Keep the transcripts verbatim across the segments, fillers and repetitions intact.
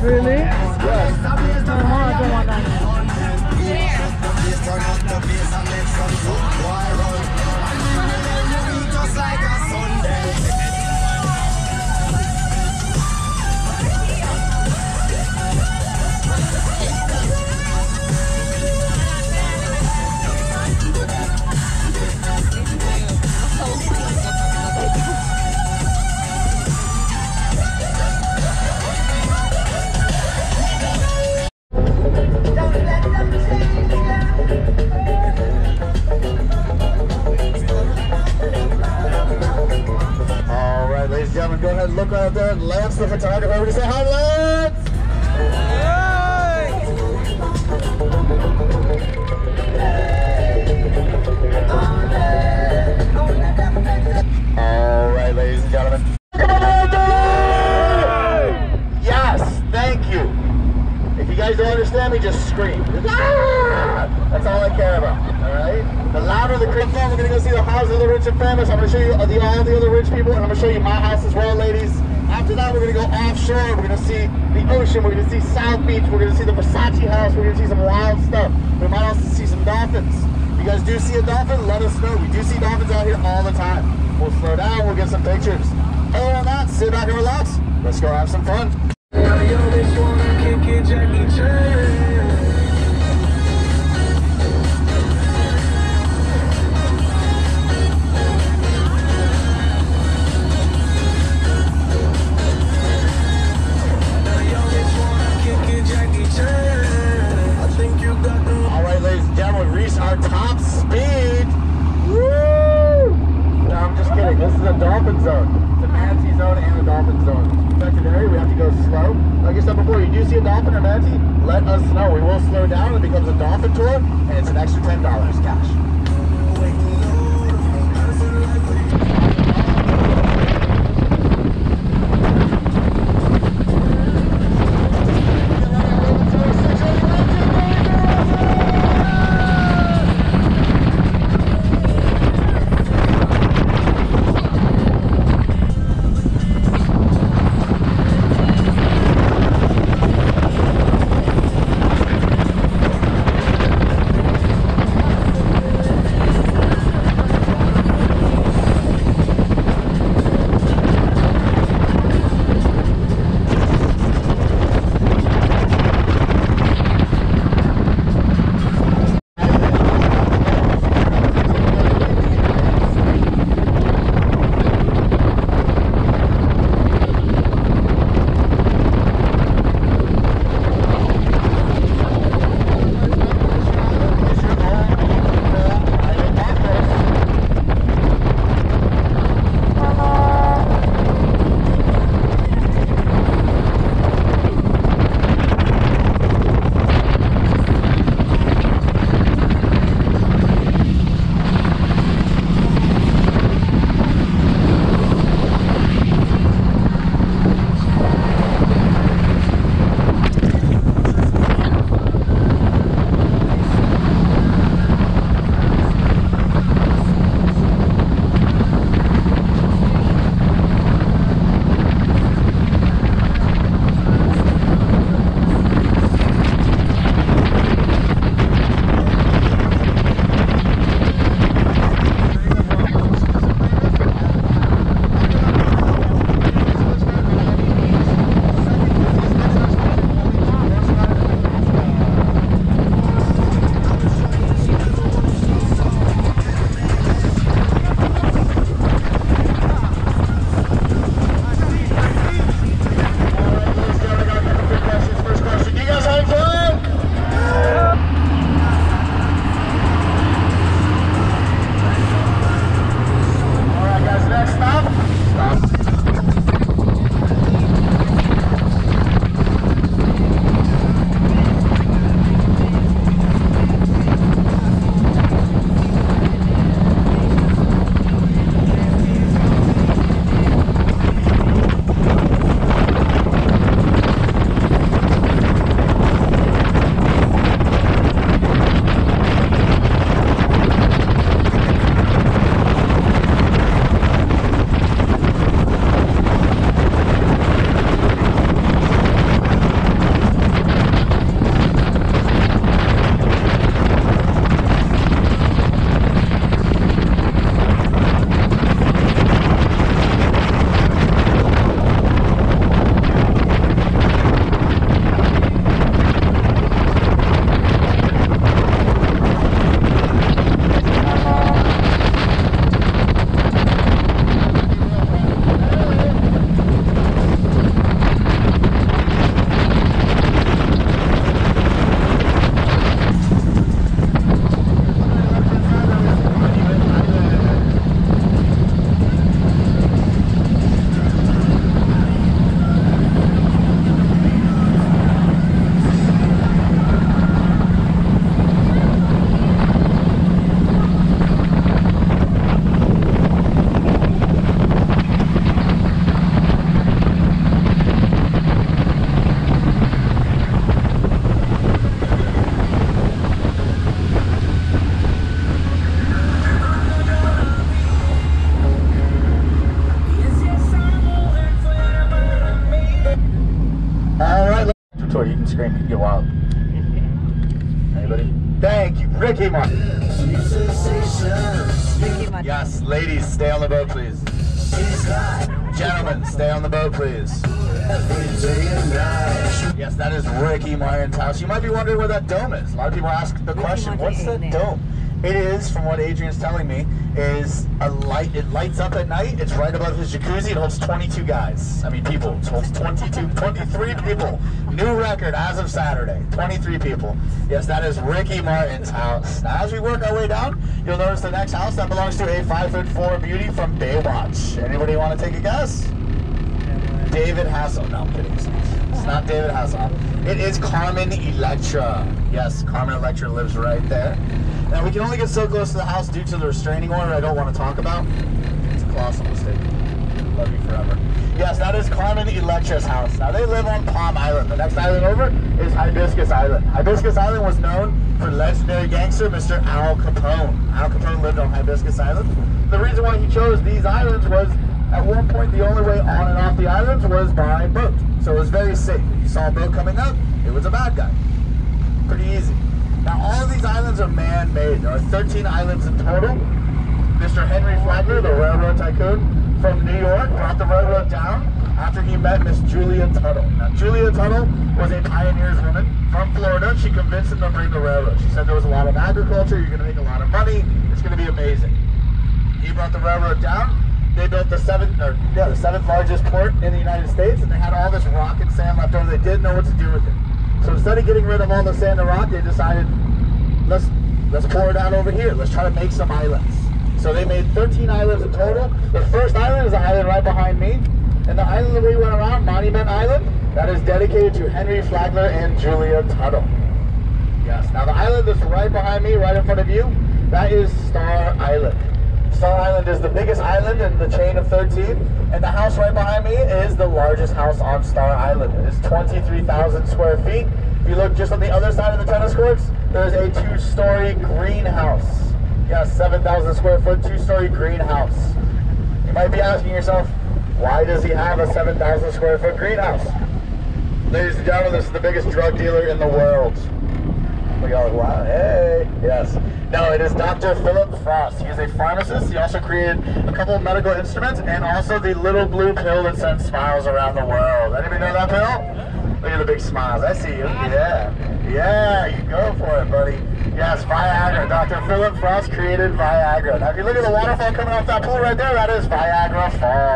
Really? Yes. No, I don't want that. Go ahead and look right up there. Lance, the photographer. Everybody say hi, Lance! All right, ladies and gentlemen. Yes, thank you. If you guys don't understand me, just scream. That's all I care about. All right. The louder the crib phone, we're gonna go see the houses of the rich and famous. I'm gonna show you the, all the other rich people, and I'm gonna show you my house as well, ladies. After that, we're gonna go offshore. We're gonna see the ocean. We're gonna see South Beach. We're gonna see the Versace house. We're gonna see some wild stuff. We might also see some dolphins. If you guys do see a dolphin, let us know. We do see dolphins out here all the time. We'll slow down. We'll get some pictures. Other than that, sit back and relax. Let's go have some fun. Our top speed. Woo! No, I'm just kidding. This is a dolphin zone. It's a manatee zone and a dolphin zone. Protected area. We have to go slow. Like I said before, you do see a dolphin or manatee, let us know. We will slow down. It becomes a dolphin tour, and it's an extra ten dollars cash. or you can scream, you can get wild. Anybody? Thank you, Ricky Martin. Yes, ladies, stay on the boat, please. Gentlemen, stay on the boat, please. Yes, that is Ricky Martin's house. You might be wondering where that dome is. A lot of people ask the question, what's the dome? It is, from what Adrian's telling me, is a light. It lights up at night. It's right above his jacuzzi. It holds twenty-two guys. I mean, people. It holds twenty-two, twenty-three people. New record as of Saturday. twenty-three people. Yes, that is Ricky Martin's house. Now, as we work our way down, you'll notice the next house that belongs to a five foot four beauty from Baywatch. Anybody want to take a guess? David Hasselhoff. No, I'm kidding. It's not David Hasselhoff. It is Carmen Electra. Yes, Carmen Electra lives right there. Now, we can only get so close to the house due to the restraining order I don't want to talk about. It's a colossal mistake. Love you forever. Yes, that is Carmen Electra's house. Now, they live on Palm Island. The next island over is Hibiscus Island. Hibiscus Island was known for legendary gangster Mister Al Capone. Al Capone lived on Hibiscus Island. The reason why he chose these islands was, at one point, the only way on and off the islands was by boat. So it was very safe. If you saw a boat coming up, it was a bad guy. Pretty easy. Now, all of these islands are man-made. There are thirteen islands in total. Mister Henry Flagler, the railroad tycoon from New York, brought the railroad down after he met Miss Julia Tuttle. Now, Julia Tuttle was a pioneer's woman from Florida. She convinced him to bring the railroad. She said there was a lot of agriculture, you're going to make a lot of money, it's going to be amazing. He brought the railroad down. They built the seventh, or yeah, the seventh largest port in the United States, and they had all this rock and sand left over. They didn't know what to do with it. So instead of getting rid of all the sand and rock, they decided, let's let's pour it out over here. Let's try to make some islands. So they made thirteen islands in total. The first island is the island right behind me. And the island that we went around, Monument Island, that is dedicated to Henry Flagler and Julia Tuttle. Yes, now the island that's right behind me, right in front of you, that is Star Island. Star Island is the biggest island in the chain of thirteen, and the house right behind me is the largest house on Star Island. It is twenty-three thousand square feet. If you look just on the other side of the tennis courts, there's a two-story greenhouse. Yes, seven thousand square foot, two-story greenhouse. You might be asking yourself, why does he have a seven thousand square foot greenhouse? Ladies and gentlemen, this is the biggest drug dealer in the world. We are, wow, hey, yes. No, it is Doctor Philip Frost. He is a pharmacist. He also created a couple of medical instruments and also the little blue pill that sends smiles around the world. Anybody know that pill? Look at the big smiles. I see you. Yeah. Yeah, you go for it, buddy. Yes, Viagra. Doctor Philip Frost created Viagra. Now, if you look at the waterfall coming off that pool right there, that is Viagra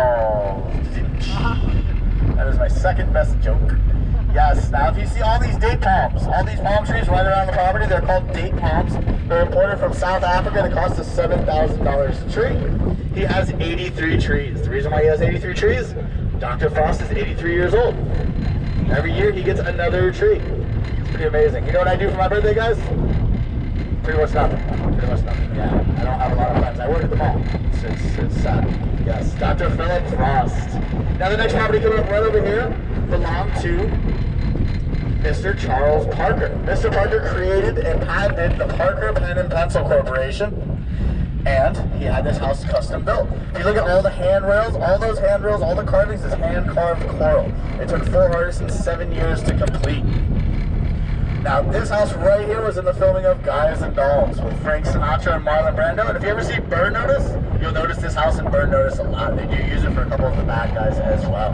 Falls. That is my second best joke. Yes, now if you see all these date palms, all these palm trees right around the property, they're called date palms. They're imported from South Africa. They cost us seven thousand dollars a tree. He has eighty-three trees. The reason why he has eighty-three trees, Doctor Frost is eighty-three years old. Every year he gets another tree. It's pretty amazing. You know what I do for my birthday, guys? Pretty much nothing. Pretty much nothing. Yeah, I don't have a lot of friends. I work at the mall. It's, it's, it's sad. Yes, Doctor Philip Frost. Now the next property coming up right over here belonged to Mister Charles Parker. Mister Parker created and patented the Parker Pen and Pencil Corporation, and he had this house custom built. If you look at all the handrails, all those handrails, all the carvings is hand-carved coral. It took four artists and seven years to complete. Now, this house right here was in the filming of Guys and Dolls with Frank Sinatra and Marlon Brando. And if you ever see Burn Notice, you'll notice this house in Burn Notice a lot. They do use it for a couple of the bad guys as well.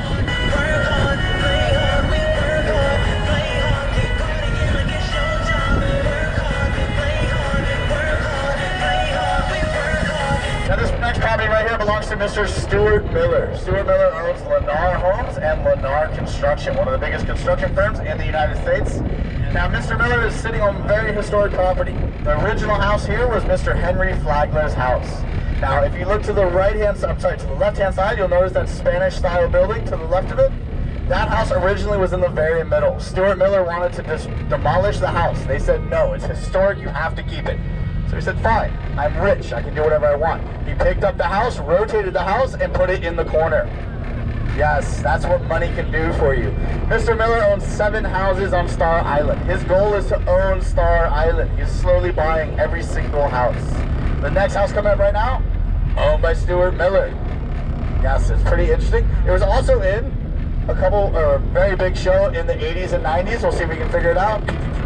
Now this next property right here belongs to Mister Stuart Miller. Stuart Miller owns Lennar Homes and Lennar Construction, one of the biggest construction firms in the United States. Now Mister Miller is sitting on very historic property. The original house here was Mister Henry Flagler's house. Now if you look to the right hand side, I'm sorry, to the left hand side, you'll notice that Spanish style building to the left of it. That house originally was in the very middle. Stuart Miller wanted to just demolish the house. They said, no, it's historic, you have to keep it. So he said, fine, I'm rich, I can do whatever I want. He picked up the house, rotated the house, and put it in the corner. Yes, that's what money can do for you. Mister Miller owns seven houses on Star Island. His goal is to own Star Island. He's slowly buying every single house. The next house coming up right now, owned by Stuart Miller. Yes, it's pretty interesting. It was also in a couple, or a very big show in the eighties and nineties. We'll see if we can figure it out.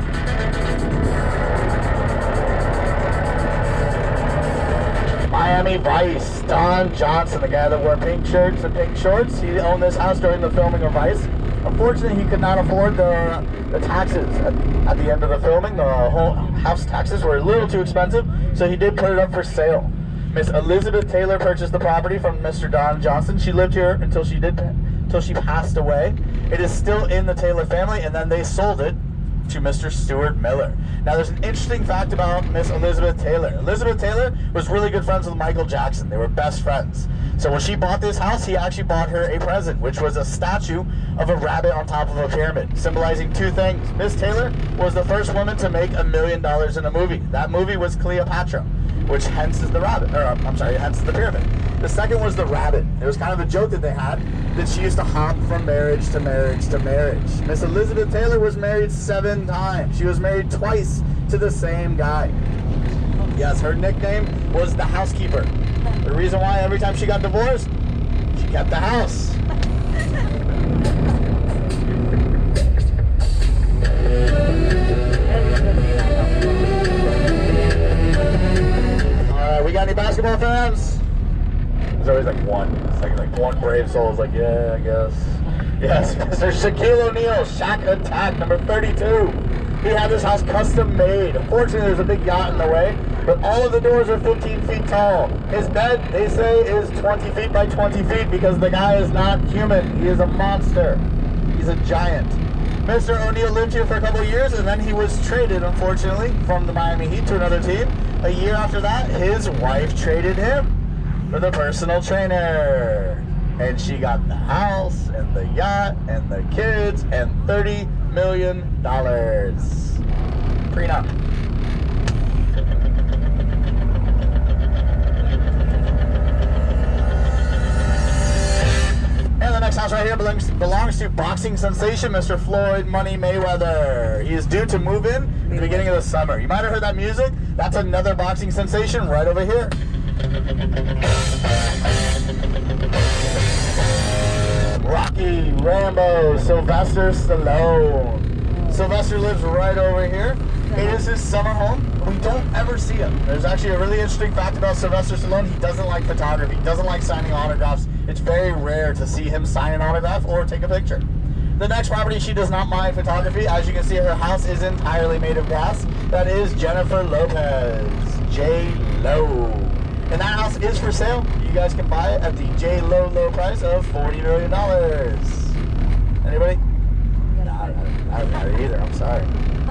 Miami Vice, Don Johnson, the guy that wore pink shirts and pink shorts. He owned this house during the filming of Vice. Unfortunately, he could not afford the, the taxes at, at the end of the filming. The whole house taxes were a little too expensive, so he did put it up for sale. Miss Elizabeth Taylor purchased the property from Mister Don Johnson. She lived here until she did, until she passed away. It is still in the Taylor family, and then they sold it to Mister Stuart Miller. Now, there's an interesting fact about Miss Elizabeth Taylor. Elizabeth Taylor was really good friends with Michael Jackson. They were best friends. So when she bought this house, he actually bought her a present, which was a statue of a rabbit on top of a pyramid, symbolizing two things. Miss Taylor was the first woman to make a million dollars in a movie. That movie was Cleopatra, which hence is the rabbit, or I'm sorry, hence is the pyramid. The second was the rabbit. It was kind of a joke that they had, that she used to hop from marriage to marriage to marriage. Miss Elizabeth Taylor was married seven times. She was married twice to the same guy. Yes, her nickname was the housekeeper. The reason why every time she got divorced, she kept the house. Alright, we got any basketball fans? There's always like one. It's like, like one brave soul is like, yeah, I guess. Yes, Mister Shaquille O'Neal, Shaq Attack, number thirty-two. He had this house custom made. Unfortunately, there's a big yacht in the way, but all of the doors are fifteen feet tall. His bed, they say, is twenty feet by twenty feet because the guy is not human. He is a monster. He's a giant. Mister O'Neal lived here for a couple of years, and then he was traded, unfortunately, from the Miami Heat to another team. A year after that, his wife traded him for the personal trainer. And she got the house, and the yacht, and the kids, and thirty million dollars. Prenup. And the next house right here belongs, belongs to boxing sensation Mister Floyd Money Mayweather. He is due to move in at the beginning of the summer. You might have heard that music. That's another boxing sensation right over here. Rocky, Rambo, Sylvester Stallone. Sylvester lives right over here. It is his summer home. We don't ever see him. There's actually a really interesting fact about Sylvester Stallone. He doesn't like photography. He doesn't like signing autographs. It's very rare to see him sign an autograph or take a picture. The next property, she does not mind photography. As you can see, her house is entirely made of glass. That is Jennifer Lopez, J Lo. And that house is for sale. You guys can buy it at the J Lo low price of forty million dollars. Anybody? No, I don't, I don't got it either. I'm sorry.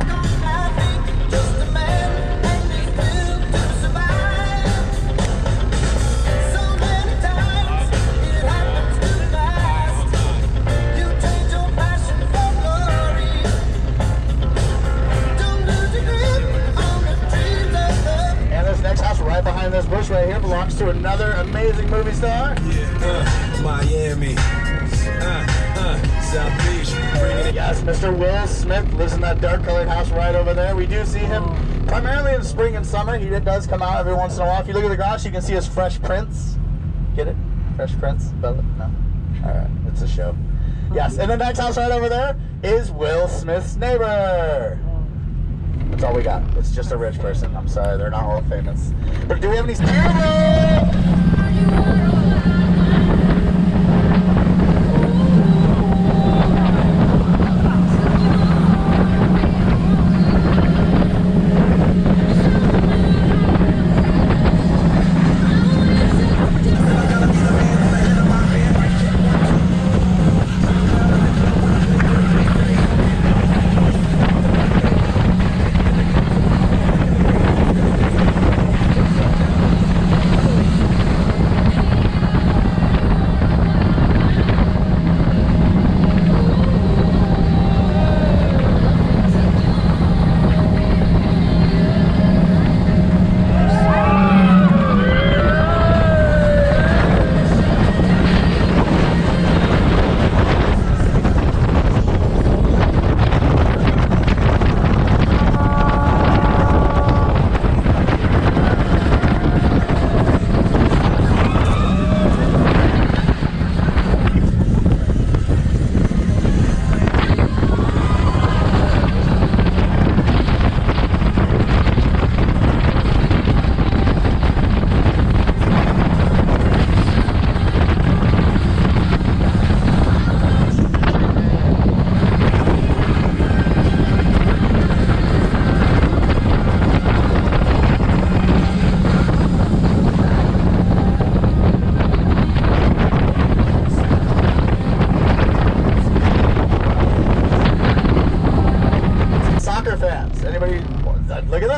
Right behind this bush right here belongs to another amazing movie star. Yeah, uh, Miami, uh, uh, South Beach, bringing it. Yes, Mister Will Smith lives in that dark colored house right over there. We do see him primarily in spring and summer. He does come out every once in a while. If you look at the garage, you can see his Fresh Prince. Get it? Fresh Prince? Bella? No? Alright, it's a show. Yes, and the next house right over there is Will Smith's neighbor. That's all we got. It's just a rich person. I'm sorry, they're not all famous. But do we have any Speedboat?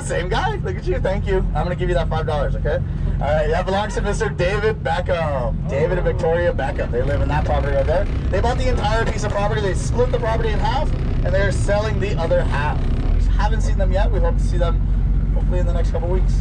same guy? Look at you. Thank you. I'm going to give you that five dollars, okay? All right, that belongs to Mister David Beckham. David and Victoria Beckham. They live in that property right there. They bought the entire piece of property. They split the property in half, and they're selling the other half. We haven't seen them yet. We hope to see them hopefully in the next couple weeks.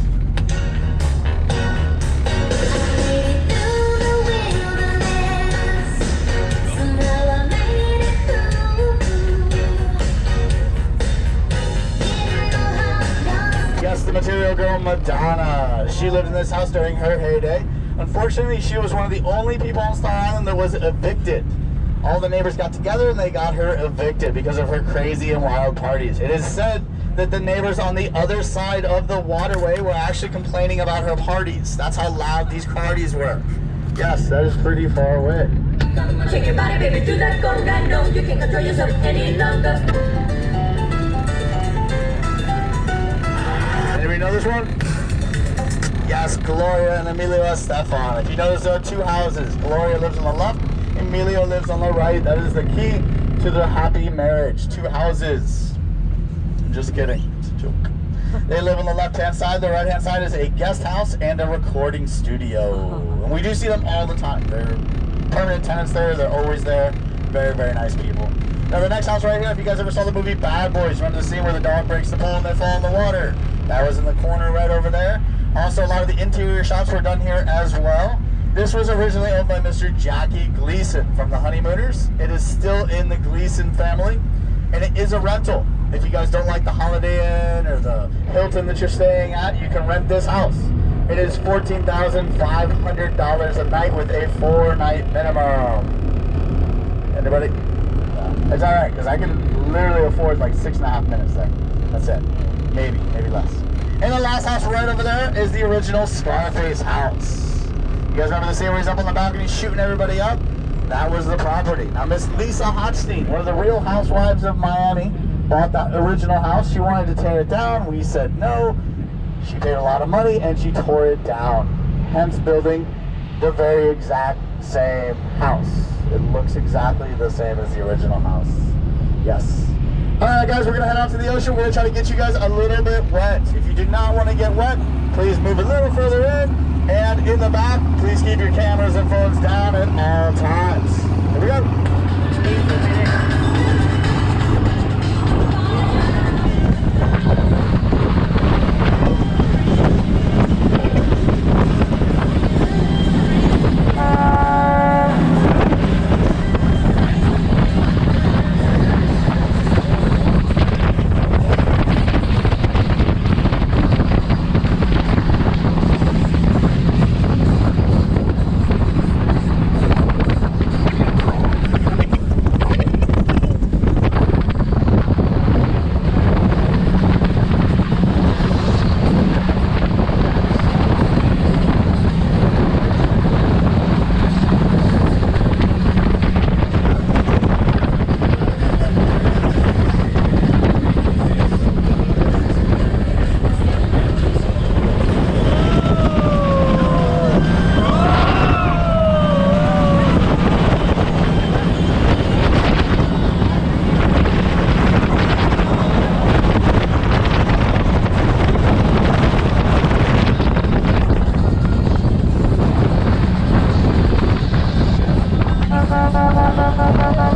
Yes, the Material Girl Madonna. She lived in this house during her heyday. Unfortunately, she was one of the only people on Star Island that was evicted. All the neighbors got together and they got her evicted because of her crazy and wild parties. It is said that the neighbors on the other side of the waterway were actually complaining about her parties. That's how loud these parties were. Yes, that is pretty far away. Shake your body, baby, do that conga. No, you can't control yourself any longer. Anybody know this one? Yes, Gloria and Emilio Estefan. If you notice, there are two houses. Gloria lives on the left, Emilio lives on the right. That is the key to their happy marriage. Two houses. I'm just kidding. It's a joke. They live on the left-hand side. The right-hand side is a guest house and a recording studio. And we do see them all the time. They're permanent tenants there. They're always there. Very, very nice people. Now, the next house right here, if you guys ever saw the movie Bad Boys, remember the scene where the dog breaks the pole and they fall in the water? That was in the corner right over there. Also, a lot of the interior shots were done here as well. This was originally owned by Mister Jackie Gleason from the Honeymooners. It is still in the Gleason family, and it is a rental. If you guys don't like the Holiday Inn or the Hilton that you're staying at, you can rent this house. It is fourteen thousand five hundred dollars a night with a four-night minimum. Anybody? No. It's all right, because I can literally afford like six and a half minutes there. That's it. Maybe, maybe less. And the last house right over there is the original Scarface house. You guys remember the scene where he's up on the balcony shooting everybody up? That was the property. Now, Miss Lisa Hochstein, one of the real housewives of Miami, bought that original house. She wanted to tear it down. We said no. She paid a lot of money and she tore it down. Hence building the very exact same house. It looks exactly the same as the original house. Yes. Alright guys, we're going to head out to the ocean. We're going to try to get you guys a little bit wet. If you do not want to get wet, please move a little further in. And in the back, please keep your cameras and phones down at all times. Here we go. Bye.